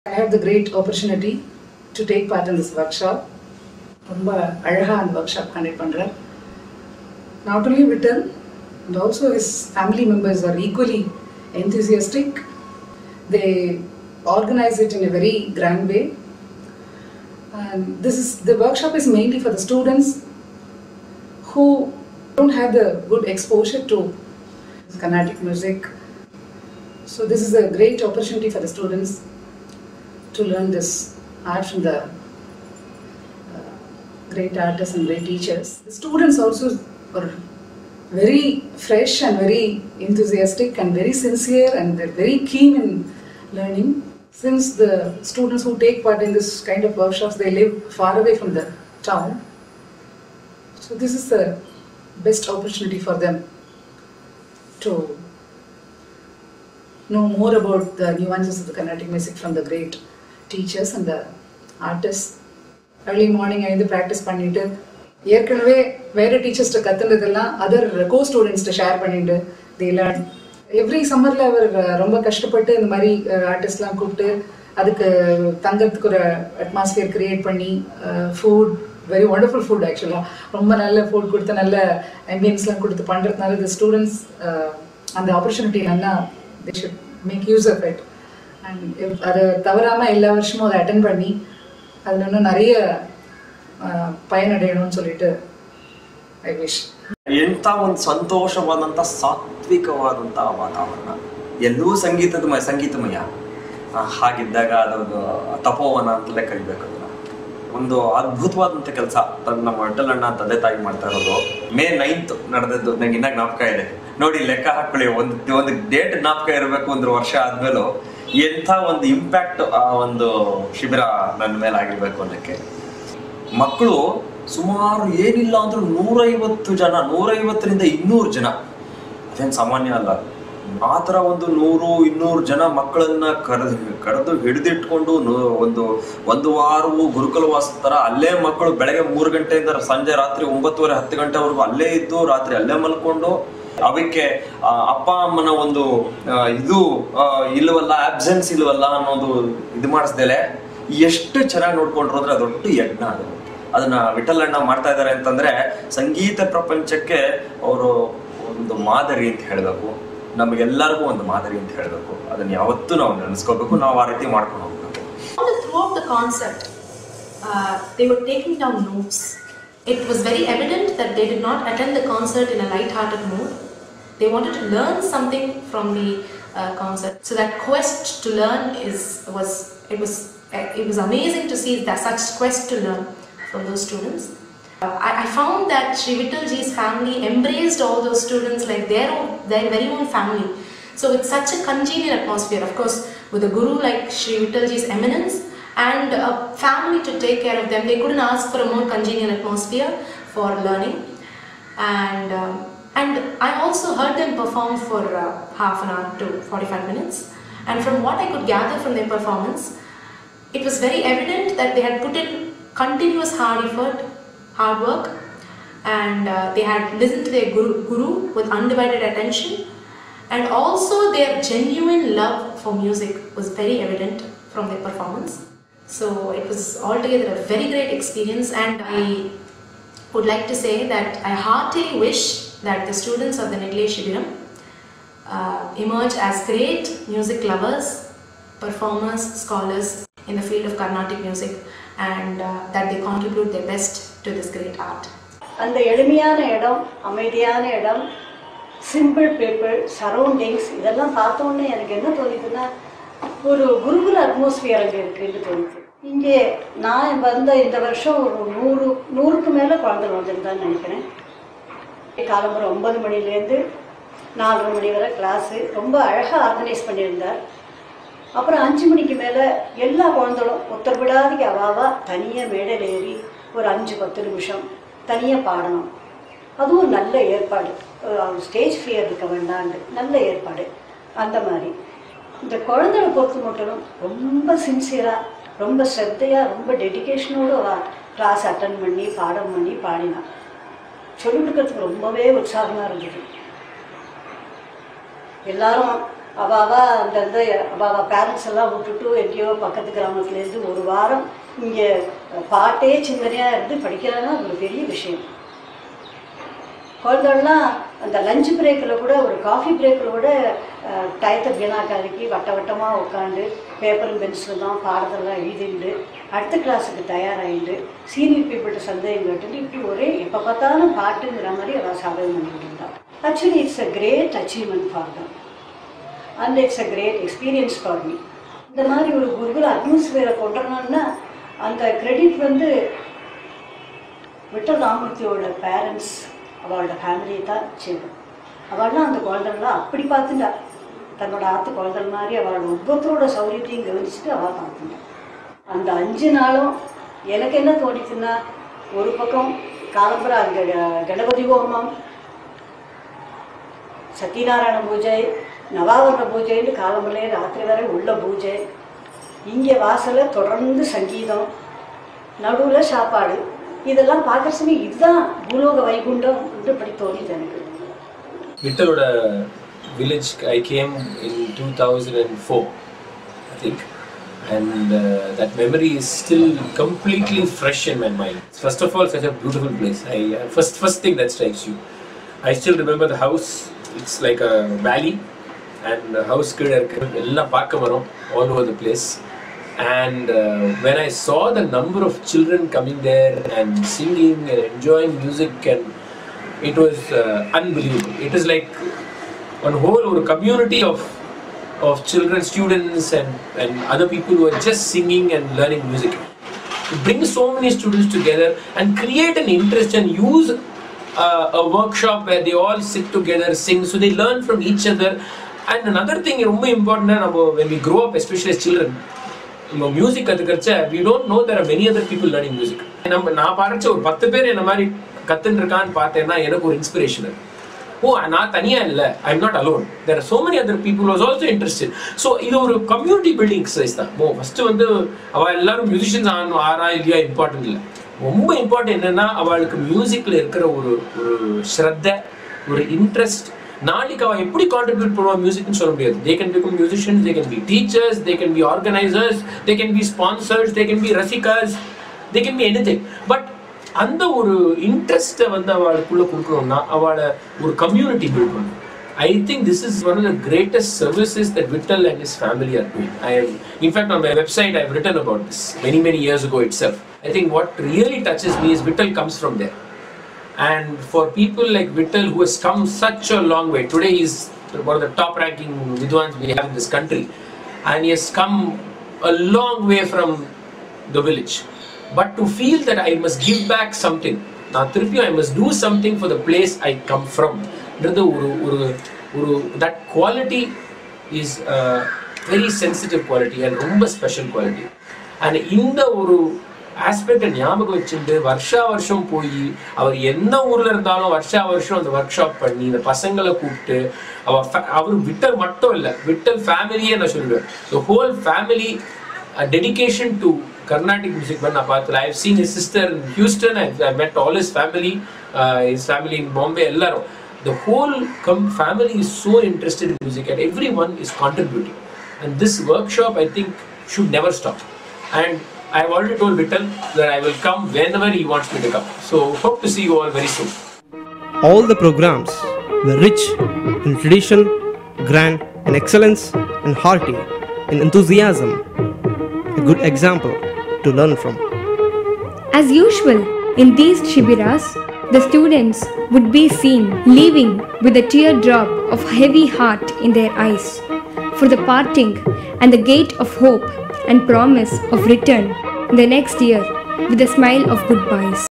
I had the great opportunity to take part in this workshop. The workshop conduct. Not only Vittal, and also his family members are equally enthusiastic. They organize it in a very grand way. And the workshop is mainly for the students who don't have the good exposure to Carnatic music. So this is a great opportunity for the students to learn this art from the great artists and great teachers. The students also are very fresh and very enthusiastic and very sincere, and they're very keen in learning. Since the students who take part in this kind of workshops, they live far away from the town. So this is the best opportunity for them to know more about the nuances of the Carnatic music from the great teachers and the artists. Early morning I practice பண்ணிட்டு ஏற்கனவே வேற teachers கத்துனதெல்லாம் other co students share பண்ணிட்டு they learn. Every சம்மர்ல அவர் ரொம்ப கஷ்டப்பட்டு இந்த மாதிரி ஆர்டிஸ்ட்லாம் கூப்பிட்டு அதுக்கு தங்கறதுக்கு ஒரு அட்மாஸ்பியர் கிரியேட் பண்ணி ஃபுட் வெரி வண்டர்ஃபுல் ஃபுட் ஆக்சுவலாக ரொம்ப நல்ல ஃபுட் கொடுத்து நல்ல ஆம்பியன்ஸ்லாம் கொடுத்து பண்ணுறதுனால the ஸ்டூடெண்ட்ஸ் அந்த ஆப்பர்ச்சுனிட்டி நல்லா they should make use of it. And அதை தவறாமல் எல்லா வருஷமும் அதை அட்டென்ட் பண்ணி அதில் இன்னும் நிறைய பயனடையணும்னு சொல்லிட்டு ஐ விஷ். ಎಂಥ ಒಂದು ಸಂತೋಷವಾದಂಥ ಸಾತ್ವಿಕವಾದಂಥ ವಾತಾವರಣ, ಎಲ್ಲವೂ ಸಂಗೀತಮಯ ಹಾಗಿದ್ದಾಗ ಅದೊಂದು ತಪೋವನ ಅಂತಲೇ ಕರಿಬೇಕು. ಅದನ್ನ ಒಂದು ಅದ್ಭುತವಾದಂಥ ಕೆಲಸ ನಮ್ಮ ವಿಠಲ್ ಅಣ್ಣ ತಂದೆ ತಾಯಿ ಮಾಡ್ತಾ ಇರೋದು. May 9th ನಡೆದದ್ದು ನಂಗೆ ಇನ್ನ ಜ್ಞಾಪಕ ಇದೆ ನೋಡಿ. ಲೆಕ್ಕ ಹಾಕೊಳ್ಳಿ, ಒಂದು ಡೇಟ್ ಜ್ಞಾಪಕ ಇರಬೇಕು. ಒಂದು ವರ್ಷ ಆದ್ಮೇಲೂ ಎಂಥ ಒಂದು ಇಂಪ್ಯಾಕ್ಟ್ ಆ ಒಂದು ಶಿಬಿರ ನನ್ನ ಮೇಲೆ ಆಗಿರ್ಬೇಕು ಅನ್ನೋಕ್ಕೆ. ಮಕ್ಕಳು ಸುಮಾರು ಏನಿಲ್ಲ ಅಂದ್ರೂ 150 ಜನ, 150ರಿಂದ 200 ಜನ, ಅದೇನು ಸಾಮಾನ್ಯ ಅಲ್ಲ. ಆ ಥರ ಒಂದು 100-200 ಜನ ಮಕ್ಕಳನ್ನ ಕರೆದು ಹಿಡಿದಿಟ್ಕೊಂಡು ಒಂದು ವಾರವೂ ಗುರುಕುಲವಾಸ ಥರ ಅಲ್ಲೇ ಮಕ್ಕಳು ಬೆಳಗ್ಗೆ 3 ಗಂಟೆಯಿಂದ ಸಂಜೆ ರಾತ್ರಿ 9:30-10 ಗಂಟೆವರೆಗೂ ಅಲ್ಲೇ ಇದ್ದು ರಾತ್ರಿ ಅಲ್ಲೇ ಮಲ್ಕೊಂಡು ಅವಕ್ಕೆ ಅಪ್ಪ ಅಮ್ಮನ ಒಂದು ಇದು ಇಲ್ವಲ್ಲ, ಆಬ್ಸೆನ್ಸ್ ಇಲ್ವಲ್ಲ ಅನ್ನೋದು ಇದು ಮಾಡಿಸ್ದೇಲೆ ಎಷ್ಟು ಚೆನ್ನಾಗಿ ನೋಡ್ಕೊಂಡ್ರು ಅಂದ್ರೆ ಅದೊಟ್ಟು ಯಜ್ಞ. ಅದನ್ನ ವಿಠಲ್ ಅಣ್ಣ ಮಾಡ್ತಾ ಇದ್ದಾರೆ ಅಂತಂದ್ರೆ ಸಂಗೀತ ಪ್ರಪಂಚಕ್ಕೆ ಅವರು ಒಂದು ಮಾದರಿ ಅಂತ ಹೇಳಬೇಕು, ನಮಗೆಲ್ಲರಿಗೂ ಒಂದು ಮಾದರಿ ಅಂತ ಹೇಳಬೇಕು. ಅದನ್ನ ಯಾವತ್ತೂ ನಾವು ನೆನೆಸ್ಕೋಬೇಕು, ನಾವು ಆ ರೀತಿ ಮಾಡ್ಕೊಂಡು ಹೋಗ್ಬೇಕು. Throughout the concert, they were taking down notes. It was very evident that they did not attend the concert in a light-hearted mood. They wanted to learn something from the concert. So that quest to learn it was amazing to see that such quest to learn from those students. I found that Sri Vittal Ji's family embraced all those students like their very own family. So with such a congenial atmosphere, of course, with a guru like Sri Vittal Ji's eminence and a family to take care of them, they couldn't ask for a more congenial atmosphere for learning. And I also heard them perform for half an hour to 45 minutes. And from what I could gather from their performance, it was very evident that they had put in continuous hard effort, hard work, and they had listened to their guru with undivided attention, and also their genuine love for music was very evident from their performance. So it was altogether a very great experience, and I would like to say that I heartily wish that the students of the Nedle Shibiram emerge as great music lovers, performers, scholars in the field of Carnatic music, and that they contribute their best to this great art. அந்த எளிமையான இடம், அமைதியான இடம், simple people, surroundings இதெல்லாம் பார்த்தோன்னே எனக்கு என்ன தோணுதுன்னா ஒரு குருகுல அட்மாஸ்பியர் அங்கே இருக்குன்னு தோணுது. இங்கே நான் வந்த இந்த வருஷம் ஒரு 100க்கு மேலே குழந்தைங்க வந்திருந்தான்னு நினைக்கிறேன். காலம்புற 9 மணிலேருந்து 4:30 மணி வரை கிளாஸு ரொம்ப அழகாக ஆர்கனைஸ் பண்ணியிருந்தார். அப்புறம் 5 மணிக்கு மேலே எல்லா குழந்தைகளும் உத்தரவிடாதிக்கு அவாவா தனியாக மேடையில் ஏறி ஒரு 5-10 நிமிஷம் தனியாக பாடணும். அதுவும் நல்ல ஏற்பாடு, ஸ்டேஜ் ஃபியர் இருக்க வேண்டாண்டு நல்ல ஏற்பாடு. அந்த மாதிரி இந்த குழந்தைகளை பொறுத்து மட்டும் ரொம்ப சின்சியராக, ரொம்ப ஸ்ரத்தையாக, ரொம்ப டெடிக்கேஷனோடு கிளாஸ் அட்டன் பண்ணி பாடம் பண்ணி பாடினான். சொல்லிக் கொடுக்கறதுக்கு ரொம்பவே உற்சாகமாக இருந்தது. எல்லாரும் அவாவா அந்தந்த அவாவா பேரண்ட்ஸ் எல்லாம் விட்டுட்டு எங்கேயோ பக்கத்து கிராமத்துலேருந்து ஒரு வாரம் இங்கே பாட்டே சிந்தனையாக இருந்து படிக்கிறாங்கன்னா ஒரு பெரிய விஷயம். குழந்தைகள்லாம் அந்த லஞ்ச் பிரேக்கில் கூட ஒரு காஃபி பிரேக்கில் கூட டயத்தை வீணாக்காதிக்கு வட்டமாக உட்காந்து பேப்பரும் பென்சிலும் தான் பாடத்தெல்லாம் எழுதிண்டு அடுத்த கிளாஸுக்கு தயாராகிண்டு சீனியர் பீப்புள்கிட்ட சந்தேகம் கேட்டுட்டு இப்படி ஒரே எப்போ பார்த்தாலும் பாட்டுங்கிற மாதிரி அவள் சாதகம் பண்ணிட்டு இருந்தாள். Actually it's a great achievement for them and it's a great experience for me. இந்த மாதிரி ஒரு குருகுல அட்மாஸ்பியரை கொண்டுறணும்னா அந்த கிரெடிட் வந்து விட்டல் ராமூர்த்தியோட பேரண்ட்ஸ் அவளோட ஃபேமிலியை தான் செய்வோம். அவள்லாம் அந்த குழந்தைகளாம் அப்படி பார்த்துட்டா, தன்னோட ஆற்று குழந்தை மாதிரி அவளோட ஒவ்வொருத்தரோட சௌரியத்தையும் கவனிச்சுட்டு அவள் பார்த்துட்டா. அந்த 5 நாளும் எனக்கு என்ன தோணிச்சுன்னா, ஒரு பக்கம் காலம்புற அந்த கணபதி ஹோமம், சத்யநாராயண பூஜை, நவாவரண பூஜைன்னு காலம்புலே ராத்திரி வரை உள்ள பூஜை, இங்கே வாசலில் தொடர்ந்து சங்கீதம், நடுவில் சாப்பாடு, இதெல்லாம் பார்க்குற சமயம் இதுதான் பூலோக வைகுண்டம் என்று படி தோணிது எனக்கு. Vittaloda village I came in 2004 I think, and that memory is still completely fresh in my mind. First of all, such a beautiful place. First thing that strikes you, I still remember the house. It's like a valley and the house kid ella paaka varum all over the place. And when I saw the number of children coming there and singing and enjoying music, and it was unbelievable. It is like one whole community of children, students and other people who are just singing and learning music. To bring so many students together and create an interest and use a workshop where they all sit together, sing, so they learn from each other. And another thing ரொம்ப important, when we grow up, especially as children, music கத்துக்கறச்ச we don't know there are many other people learning music. நான் பாரச்ச ஒரு 10 பேர் என்ன மாதிரி கத்துன்னு இருக்கான்னு பார்த்தேன்னா எனக்கு ஒரு இன்ஸ்பிரேஷன். நான் தனியா இல்லை, I am not alone, there are so many other people was also interested. So இது ஒரு கம்யூனிட்டி பில்டிங் எக்ஸசைஸ் தான். ஃபர்ஸ்ட் வந்து அவள் எல்லாரும் மியூசிஷியன்ஸ் ஆறா இல்லையா இம்பார்ட்டன்ட் இல்லை, ரொம்ப இம்பார்ட்டன்ட் என்னன்னா அவளுக்கு மியூசிக்ல இருக்கிற ஒரு ஸ்ரத்த, ஒரு இன்ட்ரெஸ்ட். நாளைக்கு அவள் எப்படி கான்ட்ரிபியூட் பண்ணுவா மியூசிக்னு சொல்ல முடியாது. They can become musicians, they can be teachers, they can be organisers, they can be sponsors, they can be ரசிகர்ஸ், they can be anything. But அந்த ஒரு இன்ட்ரெஸ்ட்டை வந்து அவளுக்குள்ள கொடுக்கணும்னா அவளை ஒரு கம்யூனிட்டி பில்ட் பண்ணணும். I think this is one of the greatest services that Vittal and his family are doing. In fact, on my website, I've written about this many years ago itself. I think what really touches me is Vittal comes from there. And for people like Vittal who has come such a long way, today he's one of the top ranking Vidwans we have in this country. And he has come a long way from the village. But to feel that I must give back something, I must do something for the place I come from. That quality is a very sensitive quality and ரொம்ப special quality. And இந்த ஒரு ஆஸ்பெக்டை ஞாபகம் வச்சுட்டு வருஷம் போய் அவர் எந்த ஊர்ல இருந்தாலும் வருஷம் அந்த ஒர்க் ஷாப் பண்ணி இந்த பசங்களை கூப்பிட்டு அவர் விட்டல் மட்டும் இல்லை, விட்டல் ஃபேமிலியே நான் சொல்லுவேன். The whole family dedication to Carnatic music. I have seen his sister in Houston, I met all his family in Bombay. The whole family is so interested in music and everyone is contributing. And this workshop, I think, should never stop. And I have already told Vittal that I will come whenever he wants me to come. So hope to see you all very soon. All the programs were rich in tradition, grand in excellence, and hearty in enthusiasm. A good example to learn from. As usual, in these shibiras, the students would be seen leaving with a teardrop of heavy heart in their eyes for the parting and the gate of hope and promise of return in the next year with a smile of goodbyes.